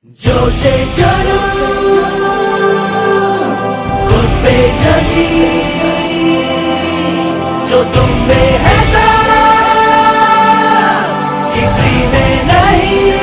जोशे जनू खुद पे यकीन जो तुम में है ना किसी में नहीं।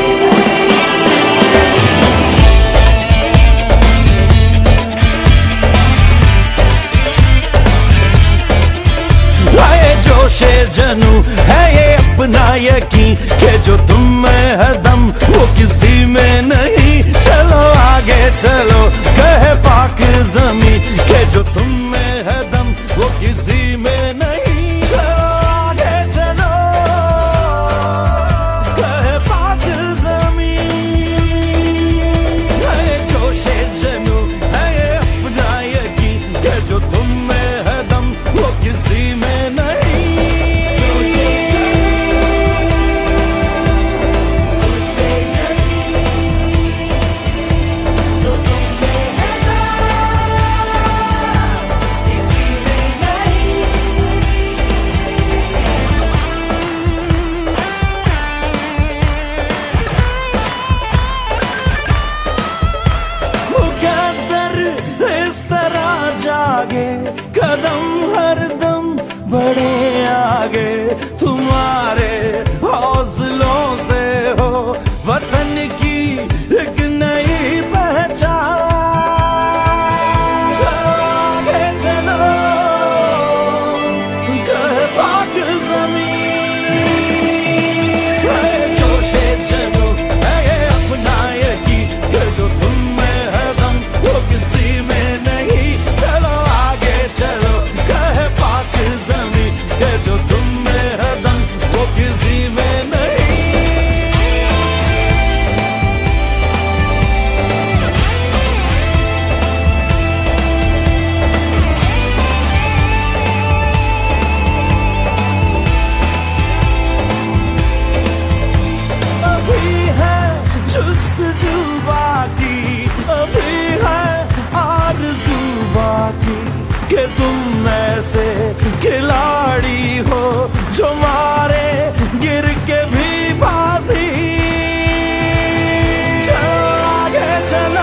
आए जोशे जनू है ये अपना यकीन के जो तुम में है दम वो किसी में नहीं। चलो आगे चलो कहे पाक ज़मीं के जो तुम में है दम वो किसी में नहीं। चलो आगे चलो कहे पाक ज़मीं। है जोशे जनू है ये अपना यकीन के जो तुम में है दम वो किसी में नहीं। कदम हरदम बढ़े आगे तुम्हारे हौसलों से हो वतन की एक नई पहचान। आगे चलो कहे पाक ज़मीं। जोशे जनू है ये अपना यकीन कि जो तुम में है दम वो किसी में नहीं। चलो आगे चलो कहे पाक ज़मीं के जो तुम में है दम वो किसी में नहीं। अभी है जुस्तजू बाकी, अभी है आरज़ू बाकी कि तुम ऐसे खिलाड़ी हो जो मारे गिर के भी फांसी। चलो आगे चलो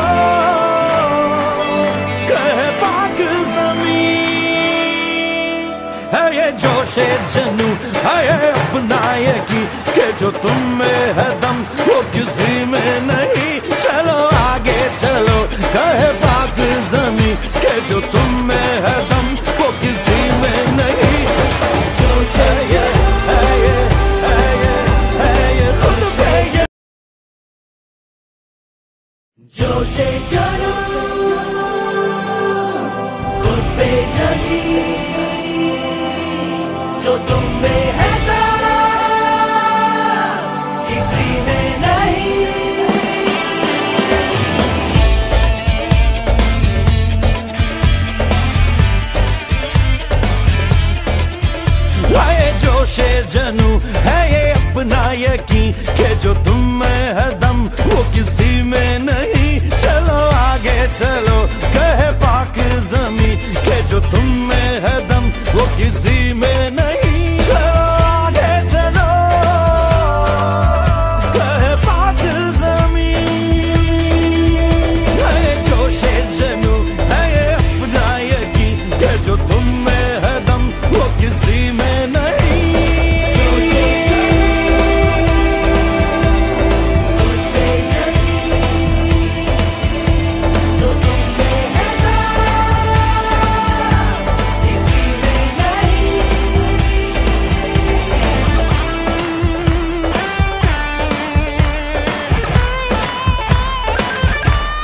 कहे पाक ज़मीं। है ये जोशे जनू है ये अपना यकीन कि जो तुम में है दम वो किसी में नहीं। चलो आगे चलो कहे पाक ज़मीं कि जो तुम में है दम वो किसी में नहीं। जोशे जनू है ये खुद पे ये। जोशे जनू खुद पे यकीन जो तुम में है ना किसी में नहीं। आए जोशे जनू है ये अपना यकीन कि जो तुम में है दम वो किसी में नहीं। चलो आगे चलो कहे पाक ज़मीं कि जो तुम में है दम वो किसी में नहीं। चलो आगे चलो कहे पाक ज़मीं। है जोशे जनू है ये अपना यकीन कि जो तुम में है दम वो किसी में नहीं।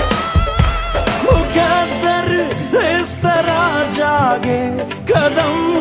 मुकद्दर इस तरह जागे कदम